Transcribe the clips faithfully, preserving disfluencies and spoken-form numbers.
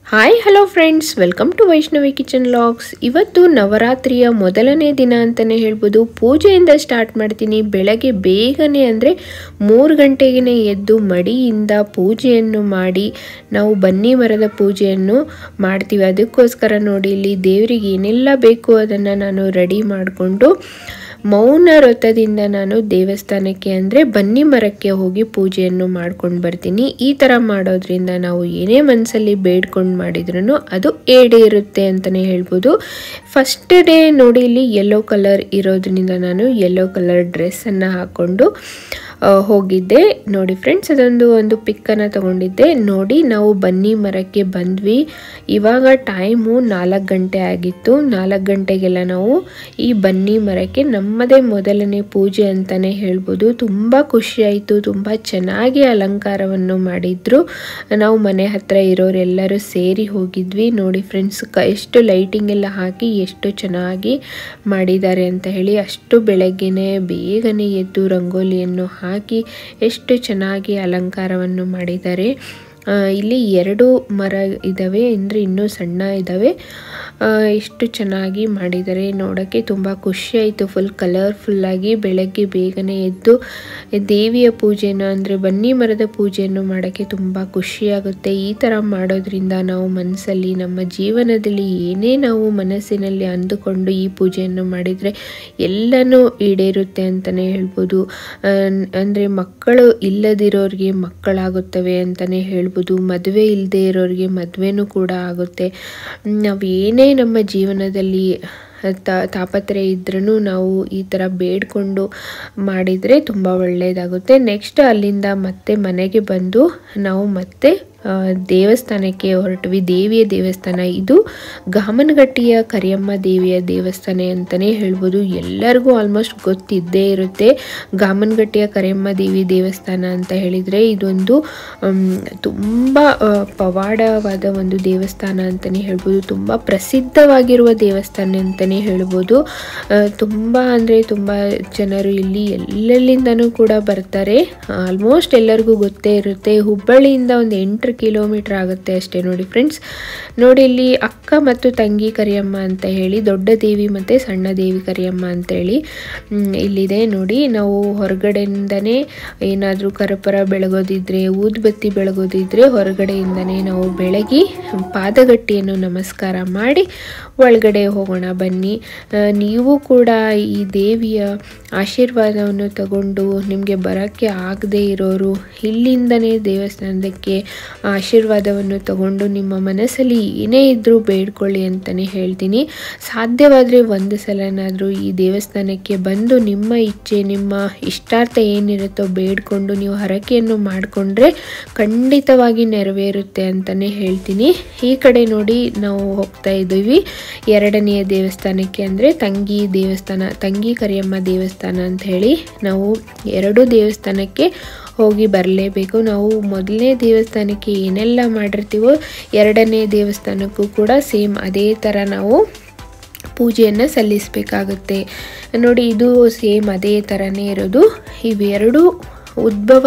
Hi hello friends, welcome to Vaishnavi kitchen vlogs. ಇವತ್ತು ನವರಾತ್ರಿಯ ಮೊದಲನೇ ದಿನ ಅಂತಲೇ ಹೇಳ್ಬೋದು. ಪೂಜೆಯಿಂದ ಸ್ಟಾರ್ಟ್ ಮಾಡ್ತೀನಿ. ಬೆಳಗ್ಗೆ ಬೇಗನೆ ಅಂದರೆ ಮೂರು ಗಂಟೆಗೆ ಎದ್ದು ಮಡಿಯಿಂದ ಪೂಜೆಯನ್ನು ಮಾಡಿ ನಾವು ಬನ್ನಿ ಮರದ ಪೂಜೆಯನ್ನು ಮಾಡ್ತೀವಿ. ಅದಕ್ಕೋಸ್ಕರ ನೋಡಿ, ಇಲ್ಲಿ ದೇವರಿಗೆ ಏನೆಲ್ಲ ಬೇಕು ಅದನ್ನು ನಾನು ರೆಡಿ ಮಾಡಿಕೊಂಡು ಮೌನ ವ್ರತದಿಂದ ನಾನು ದೇವಸ್ಥಾನಕ್ಕೆ ಅಂದರೆ ಬನ್ನಿ ಮರಕ್ಕೆ ಹೋಗಿ ಪೂಜೆಯನ್ನು ಮಾಡ್ಕೊಂಡು ಬರ್ತೀನಿ. ಈ ಥರ ಮಾಡೋದ್ರಿಂದ ನಾವು ಏನೇ ಮನಸ್ಸಲ್ಲಿ ಬೇಡ್ಕೊಂಡು ಮಾಡಿದ್ರೂ ಅದು ಈಡೇರುತ್ತೆ ಅಂತಲೇ ಹೇಳ್ಬೋದು. ಫಸ್ಟ್ ಡೇ ನೋಡಿ, ಇಲ್ಲಿ ಯೆಲ್ಲೋ ಕಲರ್ ಇರೋದ್ರಿಂದ ನಾನು ಯೆಲ್ಲೋ ಕಲರ್ ಡ್ರೆಸ್ಸನ್ನು ಹಾಕ್ಕೊಂಡು ಹೋಗಿದ್ದೆ. ನೋಡಿ ಫ್ರೆಂಡ್ಸ್, ಅದೊಂದು ಒಂದು ಪಿಕ್ಕನ್ನು ತಗೊಂಡಿದ್ದೆ. ನೋಡಿ, ನಾವು ಬನ್ನಿ ಮರಕ್ಕೆ ಬಂದ್ವಿ. ಇವಾಗ ಟೈಮು ನಾಲ್ಕು ಗಂಟೆ ಆಗಿತ್ತು. ನಾಲ್ಕು ಗಂಟೆಗೆಲ್ಲ ನಾವು ಈ ಬನ್ನಿ ಮರಕ್ಕೆ ನಮ್ಮದೇ ಮೊದಲನೇ ಪೂಜೆ ಅಂತಲೇ ಹೇಳ್ಬೋದು. ತುಂಬ ಖುಷಿಯಾಯಿತು. ತುಂಬ ಚೆನ್ನಾಗಿ ಅಲಂಕಾರವನ್ನು ಮಾಡಿದ್ರು. ನಾವು ಮನೆ ಹತ್ರ ಇರೋರೆಲ್ಲರೂ ಸೇರಿ ಹೋಗಿದ್ವಿ. ನೋಡಿ ಫ್ರೆಂಡ್ಸ್, ಕ ಎಷ್ಟು ಲೈಟಿಂಗ್ ಎಲ್ಲ ಹಾಕಿ ಎಷ್ಟು ಚೆನ್ನಾಗಿ ಮಾಡಿದ್ದಾರೆ ಅಂತ ಹೇಳಿ. ಅಷ್ಟು ಬೆಳಗ್ಗೆನೆ ಬೇಗನೆ ಎದ್ದು ರಂಗೋಲಿಯನ್ನು ಹಾಕಿ ಎಷ್ಟು ಚೆನ್ನಾಗಿ ಅಲಂಕಾರವನ್ನು ಮಾಡಿದ್ದಾರೆ. ಇಲ್ಲಿ ಎರಡು ಮರ ಇದ್ದಾವೆ, ಅಂದರೆ ಇನ್ನೂ ಸಣ್ಣ ಇದ್ದಾವೆ. ಎಷ್ಟು ಚೆನ್ನಾಗಿ ಮಾಡಿದ್ದಾರೆ, ನೋಡೋಕ್ಕೆ ತುಂಬ ಖುಷಿಯಾಯಿತು. ಫುಲ್ ಕಲರ್ಫುಲ್ಲಾಗಿ ಬೆಳಗ್ಗೆ ಬೇಗನೆ ಎದ್ದು ದೇವಿಯ ಪೂಜೆನ ಅಂದರೆ ಬನ್ನಿ ಮರದ ಪೂಜೆಯನ್ನು ಮಾಡೋಕ್ಕೆ ತುಂಬ ಖುಷಿಯಾಗುತ್ತೆ. ಈ ಥರ ಮಾಡೋದ್ರಿಂದ ನಾವು ಮನಸ್ಸಲ್ಲಿ ನಮ್ಮ ಜೀವನದಲ್ಲಿ ಏನೇ ನಾವು ಮನಸ್ಸಿನಲ್ಲಿ ಅಂದುಕೊಂಡು ಈ ಪೂಜೆಯನ್ನು ಮಾಡಿದರೆ ಎಲ್ಲನೂ ಈಡೇರುತ್ತೆ ಅಂತಲೇ ಹೇಳ್ಬೋದು. ಅಂದರೆ ಮಕ್ಕಳು ಇಲ್ಲದಿರೋರಿಗೆ ಮಕ್ಕಳಾಗುತ್ತವೆ ಅಂತಲೇ ಹೇಳ್ಬೋದು. ಮದುವೆ ಇಲ್ಲದೆ ಇರೋರಿಗೆ ಮದುವೆನೂ ಕೂಡ ಆಗುತ್ತೆ. ನಾವು ಏನೇ ನಮ್ಮ ಜೀವನದಲ್ಲಿ ತಾಪತ್ರೆ ಇದ್ರೂ ನಾವು ಈ ಥರ ಬೇಡ್ಕೊಂಡು ಮಾಡಿದರೆ ತುಂಬ ಒಳ್ಳೆಯದಾಗುತ್ತೆ. ನೆಕ್ಸ್ಟ್ ಅಲ್ಲಿಂದ ಮತ್ತೆ ಮನೆಗೆ ಬಂದು ನಾವು ಮತ್ತೆ ದೇವಸ್ಥಾನಕ್ಕೆ ಹೊರಟ್ವಿ. ದೇವಿಯ ದೇವಸ್ಥಾನ ಇದು ಗಾಮನಗಟ್ಟಿಯ ಕರಿಯಮ್ಮ ದೇವಿಯ ದೇವಸ್ಥಾನ ಅಂತಲೇ ಹೇಳ್ಬೋದು. ಎಲ್ಲರಿಗೂ ಆಲ್ಮೋಸ್ಟ್ ಗೊತ್ತಿದ್ದೇ ಇರುತ್ತೆ ಗಾಮನಗಟ್ಟಿಯ ಕರಿಯಮ್ಮ ದೇವಿ ದೇವಸ್ಥಾನ ಅಂತ ಹೇಳಿದರೆ. ಇದೊಂದು ತುಂಬ ಪವಾಡವಾದ ಒಂದು ದೇವಸ್ಥಾನ ಅಂತಲೇ ಹೇಳ್ಬೋದು. ತುಂಬ ಪ್ರಸಿದ್ಧವಾಗಿರುವ ದೇವಸ್ಥಾನ ಅಂತಲೇ ಹೇಳ್ಬೋದು. ತುಂಬ ಅಂದರೆ ತುಂಬ ಜನರು ಇಲ್ಲಿ ಎಲ್ಲೆಲ್ಲಿಂದನೂ ಕೂಡ ಬರ್ತಾರೆ. ಆಲ್ಮೋಸ್ಟ್ ಎಲ್ಲರಿಗೂ ಗೊತ್ತೇ ಇರುತ್ತೆ. ಹುಬ್ಬಳ್ಳಿಯಿಂದ ಒಂದು ಎಂಟು ಕಿಲೋಮೀಟರ್ ಆಗುತ್ತೆ ಅಷ್ಟೇ. ನೋಡಿ ಫ್ರೆಂಡ್ಸ್, ನೋಡಿ ಇಲ್ಲಿ ಅಕ್ಕ ಮತ್ತು ತಂಗಿ ಕರಿಯಮ್ಮ ಅಂತ ಹೇಳಿ, ದೊಡ್ಡ ದೇವಿ ಮತ್ತು ಸಣ್ಣ ದೇವಿ ಕರಿಯಮ್ಮ ಅಂತೇಳಿ ಇಲ್ಲಿದೆ. ನೋಡಿ, ನಾವು ಹೊರಗಡೆಯಿಂದನೇ ಏನಾದರೂ ಕರ್ಪೂರ ಬೆಳಗೋದಿದ್ರೆ, ಊದುಬತ್ತಿ ಬೆಳಗೋದಿದ್ರೆ ಹೊರಗಡೆಯಿಂದನೇ ನಾವು ಬೆಳಗಿ ಪಾದಗಟ್ಟಿಯನ್ನು ನಮಸ್ಕಾರ ಮಾಡಿ ಒಳಗಡೆ ಹೋಗೋಣ ಬನ್ನಿ. ನೀವು ಕೂಡ ಈ ದೇವಿಯ ಆಶೀರ್ವಾದವನ್ನು ತಗೊಂಡು ನಿಮಗೆ ಬರೋಕ್ಕೆ ಆಗದೆ ಇರೋರು ಇಲ್ಲಿಂದನೇ ದೇವಸ್ಥಾನಕ್ಕೆ ಆಶೀರ್ವಾದವನ್ನು ತಗೊಂಡು ನಿಮ್ಮ ಮನಸ್ಸಲ್ಲಿ ಏನೇ ಇದ್ದರೂ ಬೇಡ್ಕೊಳ್ಳಿ ಅಂತಲೇ ಹೇಳ್ತೀನಿ. ಸಾಧ್ಯವಾದರೆ ಒಂದು ಸಲನಾದರೂ ಈ ದೇವಸ್ಥಾನಕ್ಕೆ ಬಂದು ನಿಮ್ಮ ಇಚ್ಛೆ, ನಿಮ್ಮ ಇಷ್ಟಾರ್ಥ ಏನಿರುತ್ತೋ ಬೇಡ್ಕೊಂಡು ನೀವು ಹರಕೆಯನ್ನು ಮಾಡಿಕೊಂಡ್ರೆ ಖಂಡಿತವಾಗಿ ನೆರವೇರುತ್ತೆ ಅಂತಲೇ ಹೇಳ್ತೀನಿ. ಈ ಕಡೆ ನೋಡಿ, ನಾವು ಹೋಗ್ತಾ ಇದ್ದೀವಿ ಎರಡನೆಯ ದೇವಸ್ಥಾನಕ್ಕೆ, ಅಂದರೆ ತಂಗಿ ದೇವಸ್ಥಾನ, ತಂಗಿ ಕರಿಯಮ್ಮ ದೇವಸ್ಥಾನ ಅಂತ ಹೇಳಿ. ನಾವು ಎರಡು ದೇವಸ್ಥಾನಕ್ಕೆ ಹೋಗಿ ಬರಲೇಬೇಕು. ನಾವು ಮೊದಲನೇ ದೇವಸ್ಥಾನಕ್ಕೆ ಏನೆಲ್ಲ ಮಾಡಿರ್ತೀವೋ ಎರಡನೇ ದೇವಸ್ಥಾನಕ್ಕೂ ಕೂಡ ಸೇಮ್ ಅದೇ ಥರ ನಾವು ಪೂಜೆಯನ್ನು ಸಲ್ಲಿಸಬೇಕಾಗುತ್ತೆ. ನೋಡಿ, ಇದು ಸೇಮ್ ಅದೇ ಥರನೇ ಇರೋದು. ಇವೆರಡು ಉದ್ಭವ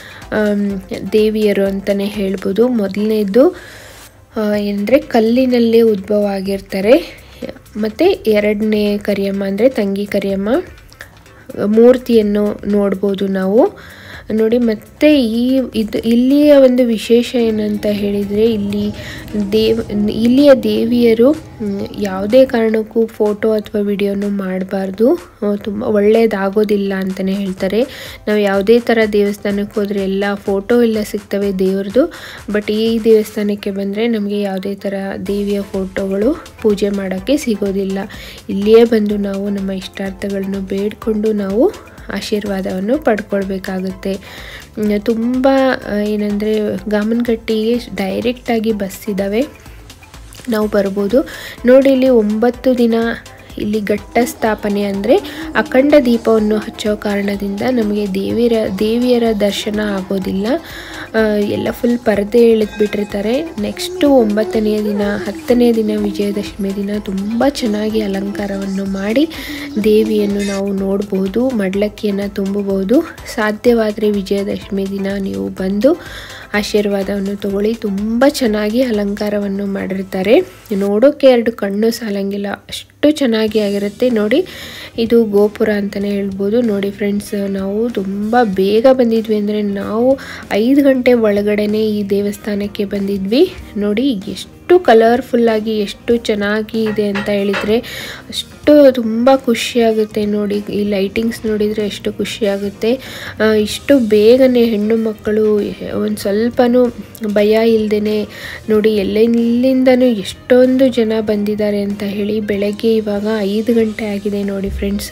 ದೇವಿಯರು ಅಂತಲೇ ಹೇಳ್ಬೋದು. ಮೊದಲನೇದು ಅಂದರೆ ಕಲ್ಲಿನಲ್ಲೇ ಉದ್ಭವ ಆಗಿರ್ತಾರೆ. ಮತ್ತು ಎರಡನೇ ಕರಿಯಮ್ಮ ಅಂದರೆ ತಂಗಿ ಕರಿಯಮ್ಮ ಮೂರ್ತಿಯನ್ನು ನೋಡ್ಬೋದು ನಾವು. ನೋಡಿ, ಮತ್ತು ಈ ಇದು ಇಲ್ಲಿಯ ಒಂದು ವಿಶೇಷ ಏನಂತ ಹೇಳಿದರೆ, ಇಲ್ಲಿ ದೇವ್ ಇಲ್ಲಿಯ ದೇವಿಯರು ಯಾವುದೇ ಕಾರಣಕ್ಕೂ ಫೋಟೋ ಅಥವಾ ವಿಡಿಯೋನು ಮಾಡಬಾರ್ದು, ತುಂಬ ಒಳ್ಳೆಯದಾಗೋದಿಲ್ಲ ಅಂತಲೇ ಹೇಳ್ತಾರೆ. ನಾವು ಯಾವುದೇ ಥರ ದೇವಸ್ಥಾನಕ್ಕೆ ಹೋದರೆ ಎಲ್ಲ ಫೋಟೋ ಎಲ್ಲ ಸಿಗ್ತವೆ ದೇವ್ರದ್ದು. ಬಟ್ ಈ ದೇವಸ್ಥಾನಕ್ಕೆ ಬಂದರೆ ನಮಗೆ ಯಾವುದೇ ಥರ ದೇವಿಯ ಫೋಟೋಗಳು ಪೂಜೆ ಮಾಡೋಕ್ಕೆ ಸಿಗೋದಿಲ್ಲ. ಇಲ್ಲಿಯೇ ಬಂದು ನಾವು ನಮ್ಮ ಇಷ್ಟಾರ್ಥಗಳನ್ನು ಬೇಡಿಕೊಂಡು ನಾವು ಆಶೀರ್ವಾದವನ್ನು ಪಡ್ಕೊಳ್ಬೇಕಾಗುತ್ತೆ. ತುಂಬ ಏನಂದರೆ ಗಾಮನಗಟ್ಟಿಗೆ ಡೈರೆಕ್ಟಾಗಿ ಬಸ್ ಇದ್ದಾವೆ, ನಾವು ಬರ್ಬೋದು. ನೋಡಿ, ಇಲ್ಲಿ ಒಂಬತ್ತು ದಿನ ಇಲ್ಲಿ ಘಟ್ಟ ಸ್ಥಾಪನೆ ಅಂದರೆ ಅಖಂಡ ದೀಪವನ್ನು ಹಚ್ಚೋ ಕಾರಣದಿಂದ ನಮಗೆ ದೇವಿಯರ ದೇವಿಯರ ದರ್ಶನ ಆಗೋದಿಲ್ಲ. ಎಲ್ಲ ಫುಲ್ ಪರದೆ ಎಳೆದ್ಬಿಟ್ಟಿರ್ತಾರೆ. ನೆಕ್ಸ್ಟು ಒಂಬತ್ತನೆಯ ದಿನ ಹತ್ತನೆಯ ದಿನ ವಿಜಯದಶಮಿ ದಿನ ತುಂಬ ಚೆನ್ನಾಗಿ ಅಲಂಕಾರವನ್ನು ಮಾಡಿ ದೇವಿಯನ್ನು ನಾವು ನೋಡ್ಬೋದು, ಮಡ್ಲಕ್ಕಿಯನ್ನು ತುಂಬಬಹುದು. ಸಾಧ್ಯವಾದರೆ ವಿಜಯದಶಮಿ ದಿನ ನೀವು ಬಂದು ಆಶೀರ್ವಾದವನ್ನು ತಗೊಳ್ಳಿ. ತುಂಬ ಚೆನ್ನಾಗಿ ಅಲಂಕಾರವನ್ನು ಮಾಡಿರ್ತಾರೆ, ನೋಡೋಕ್ಕೆ ಎರಡು ಕಣ್ಣು ಸಾಲಂಗಿಲ್ಲ, ಅಷ್ಟು ಚೆನ್ನಾಗಿ ಆಗಿರುತ್ತೆ. ನೋಡಿ, ಇದು ಗೋಪುರ ಅಂತಲೇ ಹೇಳ್ಬೋದು. ನೋಡಿ ಫ್ರೆಂಡ್ಸ್, ನಾವು ತುಂಬ ಬೇಗ ಬಂದಿದ್ವಿ, ಅಂದರೆ ನಾವು ಐದು ಗಂಟೆ ಒಳಗಡೆನೆ ಈ ದೇವಸ್ಥಾನಕ್ಕೆ ಬಂದಿದ್ವಿ. ನೋಡಿ ಎಷ್ಟು ಕಲರ್ಫುಲ್ಲಾಗಿ ಎಷ್ಟು ಚೆನ್ನಾಗಿ ಇದೆ ಅಂತ ಹೇಳಿದರೆ ಅಷ್ಟು ತುಂಬ ಖುಷಿಯಾಗುತ್ತೆ. ನೋಡಿ ಈ ಲೈಟಿಂಗ್ಸ್ ನೋಡಿದರೆ ಎಷ್ಟು ಖುಷಿಯಾಗುತ್ತೆ. ಇಷ್ಟು ಬೇಗನೆ ಹೆಣ್ಣು ಮಕ್ಕಳು ಒಂದು ಸ್ವಲ್ಪನೂ ಭಯ ಇಲ್ಲದೇ ನೋಡಿ ಎಲ್ಲೆಲ್ಲಿಂದನೂ ಎಷ್ಟೊಂದು ಜನ ಬಂದಿದ್ದಾರೆ ಅಂತ ಹೇಳಿ. ಬೆಳಗ್ಗೆ ಇವಾಗ ಐದು ಗಂಟೆ ಆಗಿದೆ ನೋಡಿ ಫ್ರೆಂಡ್ಸ್.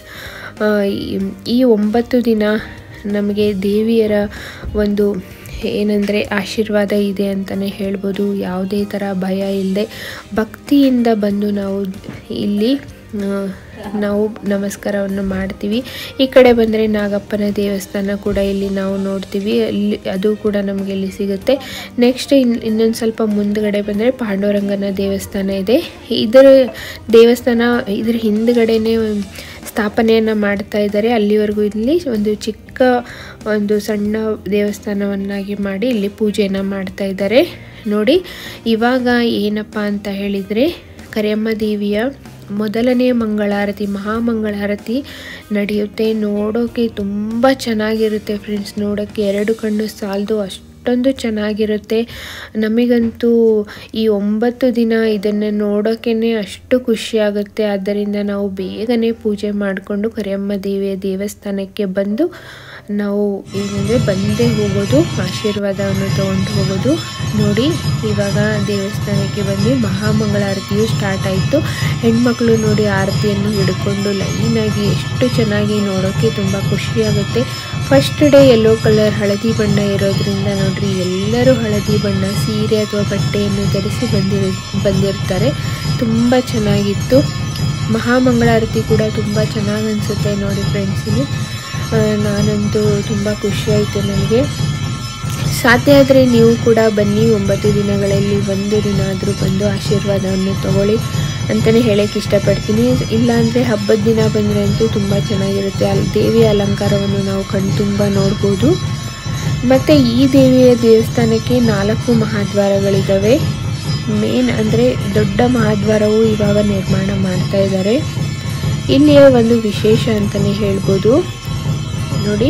ಈ ಒಂಬತ್ತು ದಿನ ನಮಗೆ ದೇವಿಯರ ಒಂದು ಏನಂದರೆ ಆಶೀರ್ವಾದ ಇದೆ ಅಂತಲೇ ಹೇಳ್ಬೋದು. ಯಾವುದೇ ಥರ ಭಯ ಇಲ್ಲದೆ ಭಕ್ತಿಯಿಂದ ಬಂದು ನಾವು ಇಲ್ಲಿ ನಾವು ನಮಸ್ಕಾರವನ್ನು ಮಾಡ್ತೀವಿ. ಈ ಕಡೆ ಬಂದರೆ ನಾಗಪ್ಪನ ದೇವಸ್ಥಾನ ಕೂಡ ಇಲ್ಲಿ ನಾವು ನೋಡ್ತೀವಿ, ಅಲ್ಲಿ ಅದು ಕೂಡ ನಮಗೆ ಇಲ್ಲಿ ಸಿಗುತ್ತೆ. ನೆಕ್ಸ್ಟ್ ಇನ್ ಇನ್ನೊಂದು ಸ್ವಲ್ಪ ಮುಂದ್ಗಡೆ ಬಂದರೆ ಪಾಂಡುರಂಗನ ದೇವಸ್ಥಾನ ಇದೆ. ಇದರ ದೇವಸ್ಥಾನ ಇದ್ರ ಹಿಂದ್ಗಡೆನೇ ಸ್ಥಾಪನೆಯನ್ನು ಮಾಡ್ತಾ ಇದ್ದಾರೆ. ಅಲ್ಲಿವರೆಗೂ ಇಲ್ಲಿ ಒಂದು ಚಿಕ್ಕ ಒಂದು ಸಣ್ಣ ದೇವಸ್ಥಾನವನ್ನಾಗಿ ಮಾಡಿ ಇಲ್ಲಿ ಪೂಜೆಯನ್ನು ಮಾಡ್ತಾ ಇದ್ದಾರೆ. ನೋಡಿ ಇವಾಗ ಏನಪ್ಪ ಅಂತ ಹೇಳಿದರೆ ಕರಿಯಮ್ಮ ದೇವಿಯ ಮೊದಲನೇ ಮಂಗಳಾರತಿ, ಮಹಾಮಂಗಳಾರತಿ ನಡೆಯುತ್ತೆ. ನೋಡೋಕ್ಕೆ ತುಂಬ ಚೆನ್ನಾಗಿರುತ್ತೆ ಫ್ರೆಂಡ್ಸ್, ನೋಡೋಕ್ಕೆ ಎರಡು ಕಣ್ಣು ಸಾಲದು, ಅಷ್ಟೊಂದು ಚೆನ್ನಾಗಿರುತ್ತೆ. ನಮಗಂತೂ ಈ ಒಂಬತ್ತು ದಿನ ಇದನ್ನು ನೋಡೋಕ್ಕೇ ಅಷ್ಟು ಖುಷಿಯಾಗುತ್ತೆ. ಆದ್ದರಿಂದ ನಾವು ಬೇಗನೆ ಪೂಜೆ ಮಾಡಿಕೊಂಡು ಕರಿಯಮ್ಮ ದೇವಿಯ ದೇವಸ್ಥಾನಕ್ಕೆ ಬಂದು ನಾವು ಏನಂದರೆ ಬಂದೇ ಹೋಗೋದು, ಆಶೀರ್ವಾದವನ್ನು ತಗೊಂಡು ಹೋಗೋದು. ನೋಡಿ ಇವಾಗ ದೇವಸ್ಥಾನಕ್ಕೆ ಬಂದು ಮಹಾಮಂಗಳಾರತಿಯು ಸ್ಟಾರ್ಟ್ ಆಯಿತು. ಹೆಣ್ಮಕ್ಳು ನೋಡಿ ಆರತಿಯನ್ನು ಹಿಡ್ಕೊಂಡು ಲೈನಾಗಿ ಎಷ್ಟು ಚೆನ್ನಾಗಿ ನೋಡೋಕ್ಕೆ ತುಂಬ ಖುಷಿಯಾಗುತ್ತೆ. ಫಸ್ಟ್ ಡೇ ಯೆಲ್ಲೋ ಕಲರ್ ಹಳದಿ ಬಣ್ಣ ಇರೋದ್ರಿಂದ ನೋಡ್ರಿ ಎಲ್ಲರೂ ಹಳದಿ ಬಣ್ಣ ಸೀರೆ ಅಥವಾ ಬಟ್ಟೆಯನ್ನು ಧರಿಸಿ ಬಂದಿರ ಬಂದಿರ್ತಾರೆ. ತುಂಬ ಚೆನ್ನಾಗಿತ್ತು. ಮಹಾಮಂಗಳಾರತಿ ಕೂಡ ತುಂಬ ಚೆನ್ನಾಗಿ ಅನಿಸುತ್ತೆ ನೋಡಿ ಫ್ರೆಂಡ್ಸಿಗೆ. ನಾನಂತೂ ತುಂಬ ಖುಷಿಯಾಯಿತು ನನಗೆ. ಸಾಧ್ಯ ಆದರೆ ನೀವು ಕೂಡ ಬನ್ನಿ, ಒಂಬತ್ತು ದಿನಗಳಲ್ಲಿ ಒಂದು ದಿನ ಆದರೂ ಬಂದು ಆಶೀರ್ವಾದವನ್ನು ತಗೊಳ್ಳಿ ಅಂತಲೇ ಹೇಳೋಕ್ಕೆ ಇಷ್ಟಪಡ್ತೀನಿ. ಇಲ್ಲಾಂದರೆ ಹಬ್ಬದ ದಿನ ಬಂದರೆ ಅಂತೂ ತುಂಬ ಚೆನ್ನಾಗಿರುತ್ತೆ. ಅಲ್ಲಿ ದೇವಿಯ ಅಲಂಕಾರವನ್ನು ನಾವು ಕಣ್ಣು ತುಂಬ ನೋಡ್ಬೋದು. ಮತ್ತು ಈ ದೇವಿಯ ದೇವಸ್ಥಾನಕ್ಕೆ ನಾಲ್ಕು ಮಹಾದ್ವಾರಗಳಿದ್ದಾವೆ. ಮೇನ್ ಅಂದರೆ ದೊಡ್ಡ ಮಹಾದ್ವಾರವು ಇವಾಗ ನಿರ್ಮಾಣ ಮಾಡ್ತಾ ಇದ್ದಾರೆ. ಇಲ್ಲಿಯ ಒಂದು ವಿಶೇಷ ಅಂತಲೇ ಹೇಳ್ಬೋದು. ನೋಡಿ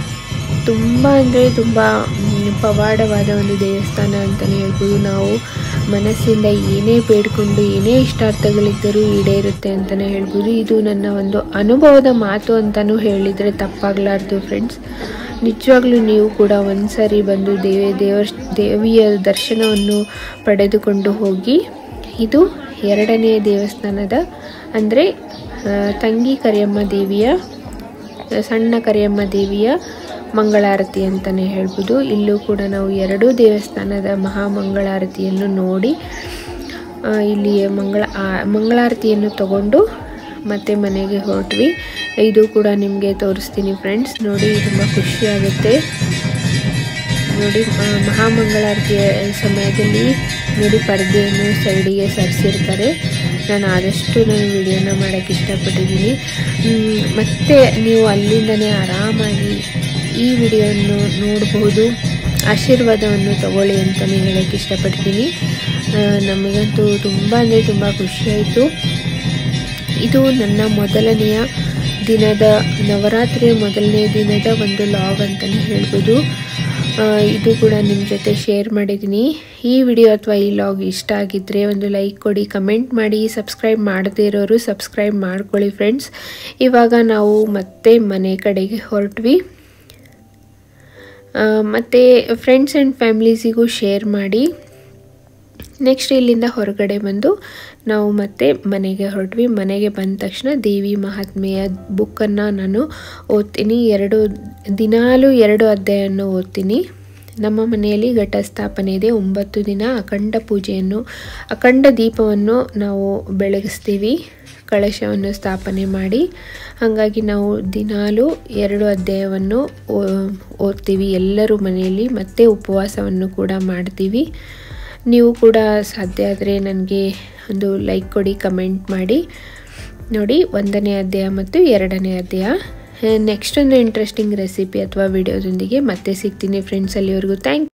ತುಂಬ ಅಂದರೆ ತುಂಬ ಪವಾಡವಾದ ಒಂದು ದೇವಸ್ಥಾನ ಅಂತಲೇ ಹೇಳ್ಬೋದು. ನಾವು ಮನಸ್ಸಿಂದ ಏನೇ ಬೇಡಿಕೊಂಡು ಏನೇ ಇಷ್ಟಾರ್ಥಗಳಿದ್ದರೂ ಈಡೇರುತ್ತೆ ಅಂತಲೇ ಹೇಳ್ಬೋದು. ಇದು ನನ್ನ ಒಂದು ಅನುಭವದ ಮಾತು ಅಂತಲೂ ಹೇಳಿದರೆ ತಪ್ಪಾಗಲಾರ್ದು ಫ್ರೆಂಡ್ಸ್. ನಿಜವಾಗ್ಲೂ ನೀವು ಕೂಡ ಒಂದು ಸಾರಿ ಬಂದು ದೇವಿ ದೇವ ದೇವಿಯ ದರ್ಶನವನ್ನು ಪಡೆದುಕೊಂಡು ಹೋಗಿ. ಇದು ಎರಡನೇ ದೇವಸ್ಥಾನದ ಅಂದರೆ ತಂಗಿ ಕರಿಯಮ್ಮ ದೇವಿಯ ಸಣ್ಣ ಕರಿಯಮ್ಮ ದೇವಿಯ ಮಂಗಳಾರತಿ ಅಂತಲೇ ಹೇಳ್ಬೋದು. ಇಲ್ಲೂ ಕೂಡ ನಾವು ಎರಡೂ ದೇವಸ್ಥಾನದ ಮಹಾಮಂಗಳಾರತಿಯನ್ನು ನೋಡಿ ಇಲ್ಲಿ ಮಂಗಳ ಮಂಗಳಾರತಿಯನ್ನು ತಗೊಂಡು ಮತ್ತೆ ಮನೆಗೆ ಹೊರಟ್ವಿ. ಇದು ಕೂಡ ನಿಮಗೆ ತೋರಿಸ್ತೀನಿ ಫ್ರೆಂಡ್ಸ್. ನೋಡಿ ತುಂಬ ಖುಷಿಯಾಗುತ್ತೆ. ನೋಡಿ ಮಹಾಮಂಗಳಾರತಿಯ ಸಮಯದಲ್ಲಿ ನೋಡಿ ಪರದೆಯನ್ನು ಸೈಡಿಗೆ ಸರಿಸಿರ್ತಾರೆ. ನಾನು ಆದಷ್ಟು ನಾನು ವಿಡಿಯೋನ ಮಾಡೋಕ್ಕೆ ಇಷ್ಟಪಟ್ಟಿದ್ದೀನಿ. ಮತ್ತು ನೀವು ಅಲ್ಲಿಂದನೇ ಆರಾಮಾಗಿ ಈ ವಿಡಿಯೋವನ್ನು ನೋಡಬಹುದು. ಆಶೀರ್ವಾದವನ್ನು ತಗೊಳ್ಳಿ ಅಂತಲೇ ಹೇಳೋಕ್ಕೆ ಇಷ್ಟಪಡ್ತೀನಿ. ನಮಗಂತೂ ತುಂಬ ಅಂದರೆ ತುಂಬ ಖುಷಿಯಾಯಿತು. ಇದು ನನ್ನ ಮೊದಲನೆಯ ದಿನದ ನವರಾತ್ರಿಯ ಮೊದಲನೇ ದಿನದ ಒಂದು ಲಾಗ್ ಅಂತಲೇ ಹೇಳ್ಬೋದು. ಇದು ಕೂಡ ನಿಮ್ಮ ಜೊತೆ ಶೇರ್ ಮಾಡಿದ್ದೀನಿ. ಈ ವಿಡಿಯೋ ಅಥವಾ ಈ ಲಾಗ್ ಇಷ್ಟ ಆಗಿದ್ದರೆ ಒಂದು ಲೈಕ್ ಕೊಡಿ, ಕಮೆಂಟ್ ಮಾಡಿ. ಸಬ್ಸ್ಕ್ರೈಬ್ ಮಾಡದೇ ಇರೋರು ಸಬ್ಸ್ಕ್ರೈಬ್ ಮಾಡ್ಕೊಳ್ಳಿ ಫ್ರೆಂಡ್ಸ್. ಇವಾಗ ನಾವು ಮತ್ತೆ ಮನೆ ಕಡೆಗೆ ಹೊರಟ್ವಿ. ಮತ್ತು ಫ್ರೆಂಡ್ಸ್ ಆ್ಯಂಡ್ ಫ್ಯಾಮಿಲೀಸಿಗೂ ಶೇರ್ ಮಾಡಿ. ನೆಕ್ಸ್ಟ್ ಇಲ್ಲಿಂದ ಹೊರಗಡೆ ಬಂದು ನಾವು ಮತ್ತೆ ಮನೆಗೆ ಹೊರಟ್ವಿ. ಮನೆಗೆ ಬಂದ ತಕ್ಷಣ ದೇವಿ ಮಹಾತ್ಮೆಯ ಬುಕ್ಕನ್ನು ನಾನು ಓದ್ತೀನಿ. ಎರಡು ದಿನಾಲೂ ಎರಡು ಅಧ್ಯಾಯವನ್ನು ಓದ್ತೀನಿ. ನಮ್ಮ ಮನೆಯಲ್ಲಿ ಘಟ ಸ್ಥಾಪನೆ ಇದೆ. ಒಂಬತ್ತು ದಿನ ಅಖಂಡ ಪೂಜೆಯನ್ನು ಅಖಂಡ ದೀಪವನ್ನು ನಾವು ಬೆಳಗಿಸ್ತೀವಿ ಕಳಶವನ್ನು ಸ್ಥಾಪನೆ ಮಾಡಿ. ಹಾಗಾಗಿ ನಾವು ದಿನಾಲೂ ಎರಡು ಅಧ್ಯಾಯವನ್ನು ಓದ್ತೀವಿ ಎಲ್ಲರೂ ಮನೆಯಲ್ಲಿ, ಮತ್ತು ಉಪವಾಸವನ್ನು ಕೂಡ ಮಾಡ್ತೀವಿ. ನೀವು ಕೂಡ ಸಾಧ್ಯ ಆದರೆ ನನಗೆ ಒಂದು ಲೈಕ್ ಕೊಡಿ, ಕಮೆಂಟ್ ಮಾಡಿ. ನೋಡಿ, ಒಂದನೇ ಅಧ್ಯಾಯ ಮತ್ತು ಎರಡನೇ ಅಧ್ಯಾಯ. ನೆಕ್ಸ್ಟ್ ಒಂದು ಇಂಟ್ರೆಸ್ಟಿಂಗ್ ರೆಸಿಪಿ ಅಥವಾ ವಿಡಿಯೋದೊಂದಿಗೆ ಮತ್ತೆ ಸಿಗ್ತೀನಿ ಫ್ರೆಂಡ್ಸ್. ಅಲ್ಲಿವರೆಗೂ ಥ್ಯಾಂಕ್